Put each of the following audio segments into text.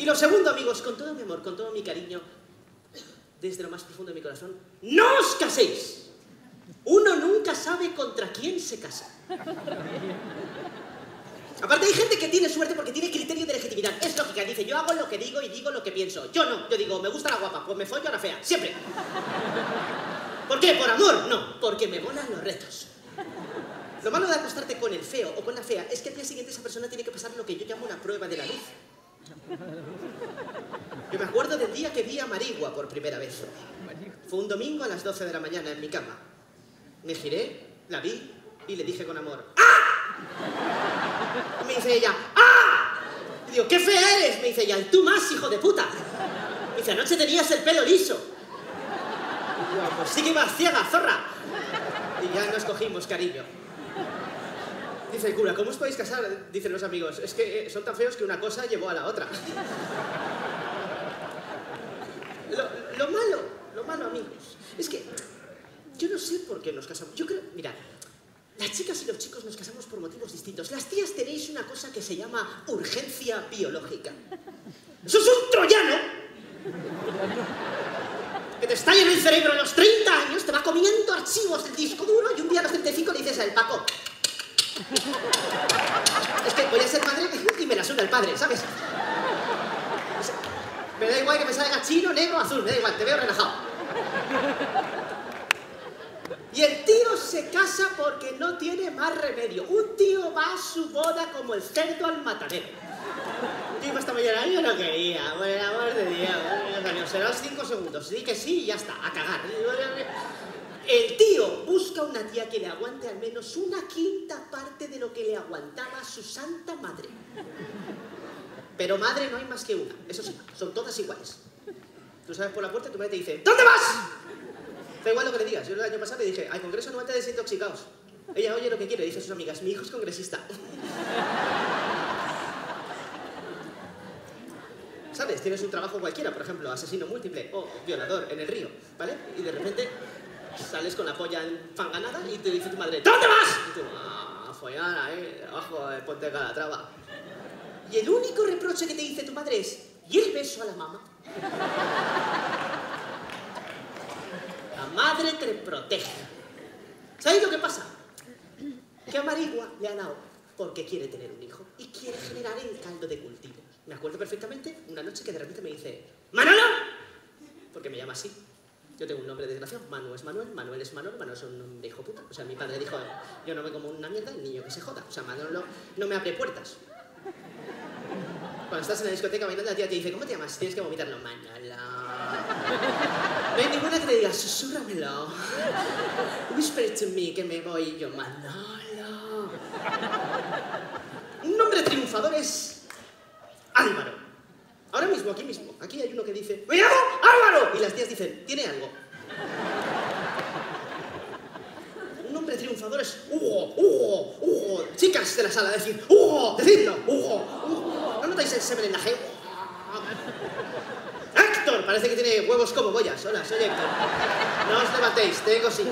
lo segundo, amigos, con todo mi amor, con todo mi cariño, desde lo más profundo de mi corazón, ¡no os caséis! Uno nunca sabe contra quién se casa. Aparte hay gente que tiene suerte porque tiene criterio de legitimidad. Es lógica, dice, yo hago lo que digo y digo lo que pienso. Yo no, yo digo, me gusta la guapa, pues me follo a la fea, siempre. ¿Por qué? ¿Por amor? No, porque me molan los retos. Lo malo de acostarte con el feo o con la fea es que al día siguiente esa persona tiene que pasar lo que yo llamo una prueba de la luz. Yo me acuerdo del día que vi a Marigua por primera vez. Fue un domingo a las 12 de la mañana en mi cama. Me giré, la vi y le dije con amor, ¡ah! Me dice ella, ¡ah! Y digo, ¡qué fea eres! Me dice ella, y tú más, hijo de puta. Me dice, anoche tenías el pelo liso. Y digo, pues sí que ibas ciega, zorra. Y ya nos cogimos, cariño. Dice el cura, ¿cómo os podéis casar? Dicen los amigos, es que son tan feos que una cosa llevó a la otra. Lo malo, amigos, es que yo no sé por qué nos casamos. Yo creo, mirad, las chicas y los chicos nos casamos por motivos distintos. Las tías tenéis una cosa que se llama urgencia biológica. Eso es un troyano que te estalla en el cerebro a los 30 años, te va comiendo archivos del disco duro y un día a los 35 le dices a él, Paco, es que voy a ser madre y me la suda el padre, ¿sabes? Me da igual que me salga chino, negro, azul, me da igual, te veo relajado. Y el tío se casa porque no tiene más remedio. Un tío va a su boda como el cerdo al matadero. Un tío esta mañana, yo no quería, por el amor de Dios, será los 5 segundos, di que sí y ya está, a cagar. El tío busca una tía que le aguante al menos una quinta parte de lo que le aguantaba su santa madre. Pero madre no hay más que una, eso sí, son todas iguales. Tú sabes por la puerta y tu madre te dice, ¿dónde vas? Da igual lo que le digas. Yo el año pasado le dije, al Congreso no te desintoxicados. Ella oye lo que quiere, dice a sus amigas, mi hijo es congresista. ¿Sabes? Tienes un trabajo cualquiera, por ejemplo, asesino múltiple o violador en el río, ¿vale? Y de repente sales con la polla enfanganada y te dice tu madre, ¿dónde vas? Y tú, a follar ahí, debajo de Ponte Calatrava. Y el único reproche que te dice tu madre es, ¿y el beso a la mamá? La madre te protege. ¿Sabéis lo que pasa? Que a Marigua le ha dado porque quiere tener un hijo y quiere generar el caldo de cultivo. Me acuerdo perfectamente una noche que de repente me dice, ¡Manolo! Porque me llama así. Yo tengo un nombre desgraciado, Manu es Manuel, Manuel es Manolo, Manolo es un nombre hijo puta. O sea, mi padre dijo, yo no me como una mierda, el niño que se joda. O sea, Manolo no me abre puertas. Cuando estás en la discoteca bailando, la tía te dice, ¿cómo te llamas? Tienes que vomitarlo, Manolo. No hay ninguna que te diga, susúrramelo. Whisper it to me, que me voy. Y yo, Manolo. Un nombre triunfador es Álvaro. Ahora mismo, aquí hay uno que dice, ¡me llamo Álvaro! Y las tías dicen, ¿tiene algo? Un nombre triunfador es Hugo, Hugo, Hugo. Chicas de la sala, decir, Hugo, decidlo, Hugo, Hugo. ¿No notáis el semen en la G? Héctor, parece que tiene huevos como boyas. Hola, soy Héctor. No os levantéis, tengo silla.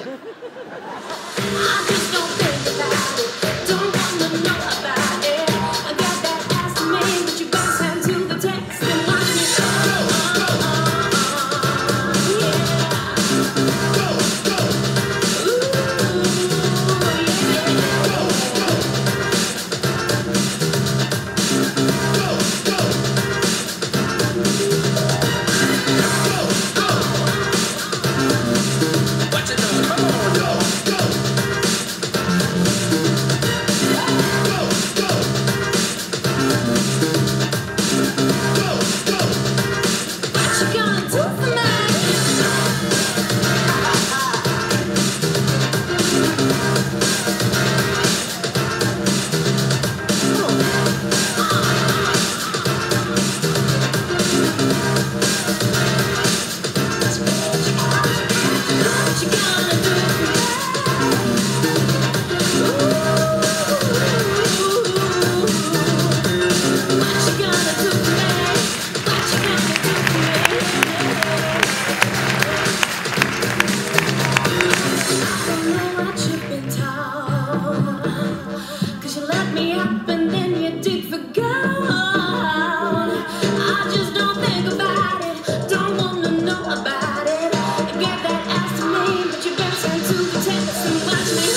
just don't think about it. Don't wanna know about it. Get that ass to me, but you better send to the test and watch me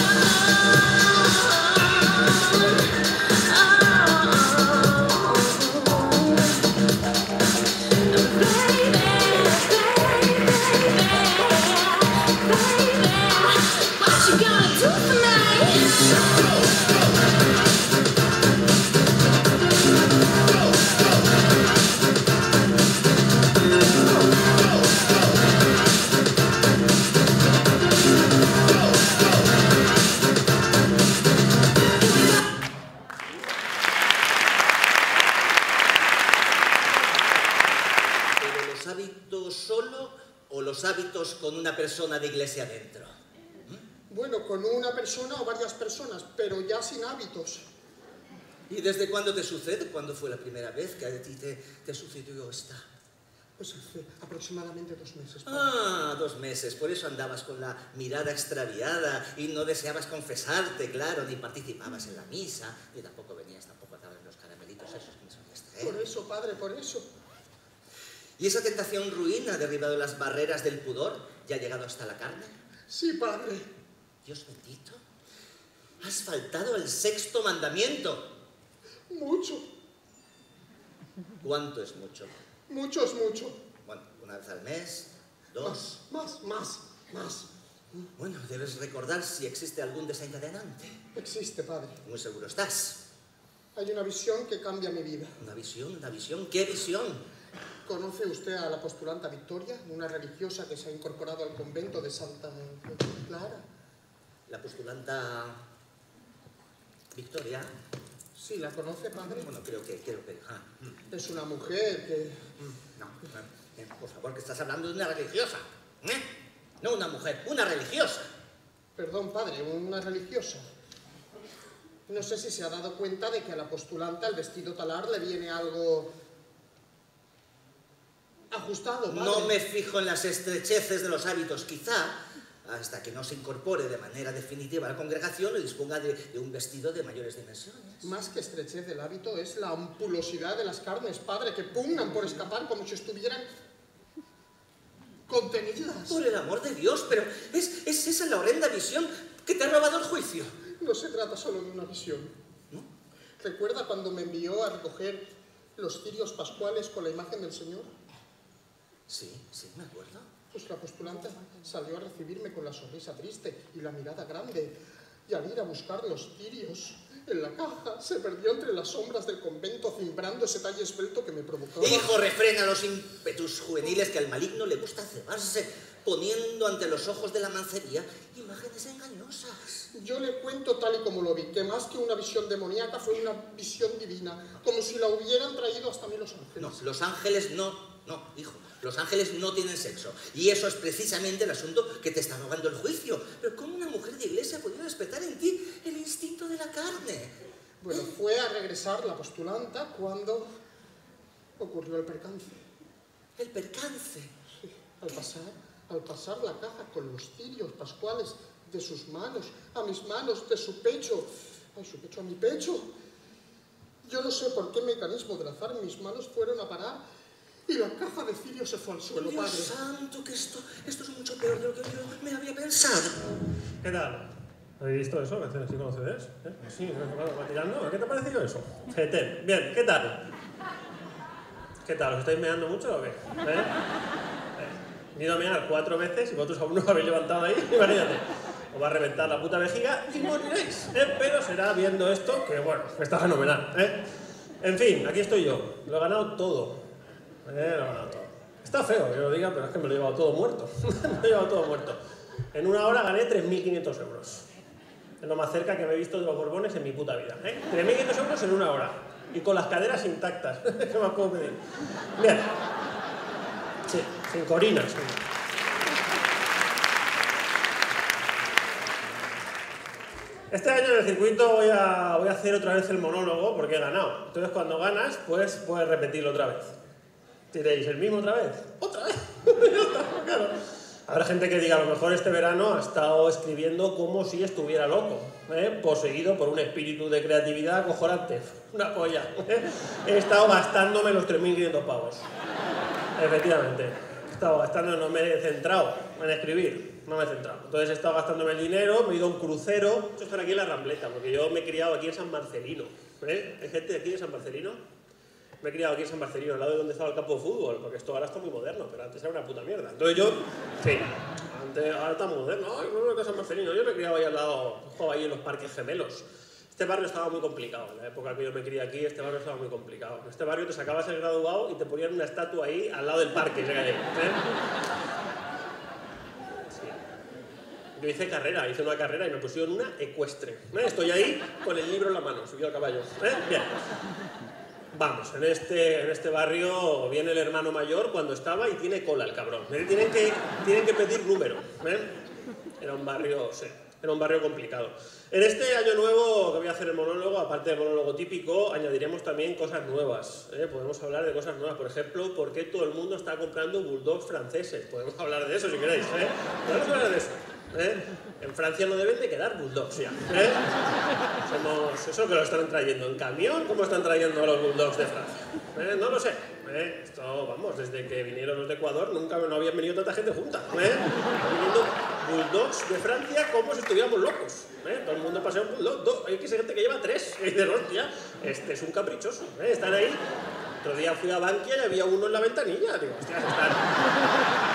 hábitos con una persona de iglesia dentro? Bueno, con una persona o varias personas, pero ya sin hábitos. ¿Y desde cuándo te sucede? ¿Cuándo fue la primera vez que a ti te sucedió esta? Pues hace aproximadamente 2 meses. Ah, 2 meses. Por eso andabas con la mirada extraviada y no deseabas confesarte, claro, ni participabas en la misa, ni tampoco venías, tampoco a dar los caramelitos esos que me solías traer. Por eso, padre, por eso. ¿Y esa tentación ruina ha derribado las barreras del pudor y ha llegado hasta la carne? Sí, padre. Dios bendito. Has faltado al 6.º mandamiento. Mucho. ¿Cuánto es mucho? Mucho es mucho. Bueno, 1 vez al mes, 2. Más. Bueno, debes recordar si existe algún desencadenante. Existe, padre. Muy seguro estás. Hay una visión que cambia mi vida. ¿Una visión? ¿Qué visión? ¿Conoce usted a la postulanta Victoria, una religiosa que se ha incorporado al convento de Santa Clara? ¿La postulanta Victoria? Sí, ¿la conoce, padre? Bueno, creo que... Es una mujer que... No, por favor, que estás hablando de una religiosa. No una mujer, una religiosa. Perdón, padre, una religiosa. No sé si se ha dado cuenta de que a la postulanta el vestido talar le viene algo... ajustado, padre. No me fijo en las estrecheces de los hábitos, quizá, hasta que no se incorpore de manera definitiva a la congregación y disponga de un vestido de mayores dimensiones. Más que estrechez del hábito es la ampulosidad de las carnes, padre, que pugnan por escapar como si estuvieran contenidas. Por el amor de Dios, pero ¿es esa la horrenda visión que te ha robado el juicio? No se trata solo de una visión. ¿No? ¿Recuerda cuando me envió a recoger los cirios pascuales con la imagen del Señor? Sí, me acuerdo. Pues la postulante salió a recibirme con la sonrisa triste y la mirada grande. Y al ir a buscar los cirios en la caja, se perdió entre las sombras del convento, cimbrando ese talle esbelto que me provocaba. Hijo, refrena los ímpetus juveniles que al maligno le gusta cebarse, poniendo ante los ojos de la mancería imágenes engañosas. Yo le cuento tal y como lo vi, que más que una visión demoníaca fue una visión divina, como si la hubieran traído hasta mí los ángeles. No, los ángeles no, hijo. Los ángeles no tienen sexo. Y eso es precisamente el asunto que te está robando el juicio. Pero ¿cómo una mujer de iglesia ha podido despertar en ti el instinto de la carne? Bueno, fue a regresar la postulanta cuando ocurrió el percance. ¿El percance? Sí, al pasar la caja con los cirios pascuales de sus manos a mis manos, de su pecho a mi pecho. Yo no sé por qué mecanismo del azar mis manos fueron a parar y la caja de cirios se fue al suelo, Dios padre. santo, que esto es mucho peor de lo que yo me había pensado. ¿Qué tal? ¿Habéis visto eso? ¿Canciones así con CDs? Sí, va tirando. ¿Qué te ha parecido eso? GT. Bien, ¿qué tal? ¿Qué tal? ¿Os estáis meando mucho o qué? He ido a mear 4 veces y vosotros aún no os habéis levantado ahí. Imagínate. Os va a reventar la puta vejiga y moriréis. Pero será viendo esto que, bueno, está fenomenal. En fin, aquí estoy yo. Lo he ganado todo. Está feo que lo diga, pero es que me lo he llevado todo muerto. En 1 hora gané 3.500 euros. Es lo más cerca que me he visto de los Borbones en mi puta vida. 3.500 euros en 1 hora. Y con las caderas intactas. ¿Qué más puedo pedir? Bien. Sí, sin corinas. Este año en el circuito voy a hacer otra vez el monólogo porque he ganado. Entonces cuando ganas, pues puedes repetirlo otra vez. Diréis, ¿el mismo otra vez? ¿Otra vez? Claro. Habrá gente que diga, a lo mejor este verano ha estado escribiendo como si estuviera loco, poseído por un espíritu de creatividad acojonante. Una polla. He estado gastándome los 3.500 pavos. Efectivamente. He estado gastando, no me he centrado en escribir. No me he centrado. Entonces he estado gastándome el dinero, me he ido a un crucero. Esto está aquí en la Rambleta, porque yo me he criado aquí en San Marcelino. ¿Hay gente de aquí de San Marcelino? Me he criado aquí en San Marcelino, al lado de donde estaba el campo de fútbol, porque esto ahora está muy moderno, pero antes era una puta mierda. Entonces yo, sí, ahora está muy moderno. Ay, no, que San Marcelino. Yo me he criado ahí al lado, jugaba ahí en los parques gemelos. Este barrio estaba muy complicado. En la época que yo me crié aquí, este barrio estaba muy complicado. En este barrio te sacabas el graduado y te ponían una estatua ahí al lado del parque. Yo hice una carrera y me pusieron una ecuestre. Estoy ahí con el libro en la mano, subido al caballo. Bien. Vamos, en este barrio viene el hermano mayor cuando estaba y tiene cola el cabrón. Tienen que pedir número. Era un barrio, sí, era un barrio complicado. En este año nuevo que voy a hacer el monólogo, aparte del monólogo típico, añadiremos también cosas nuevas. Podemos hablar de cosas nuevas. Por ejemplo, ¿por qué todo el mundo está comprando bulldogs franceses? Podemos hablar de eso si queréis. Podemos hablar de eso. En Francia no deben de quedar bulldogs ya. Eso que lo están trayendo en camión, ¿cómo están trayendo a los bulldogs de Francia? No lo sé. Esto, vamos, desde que vinieron los de Ecuador nunca no habían venido tanta gente junta. Viniendo bulldogs de Francia como si estuviéramos locos. Todo el mundo pasea un bulldog. Hay gente que lleva 3. Y de hostia, este es un caprichoso. Están ahí. Otro día fui a Bankia y había uno en la ventanilla. Digo, hostia, están...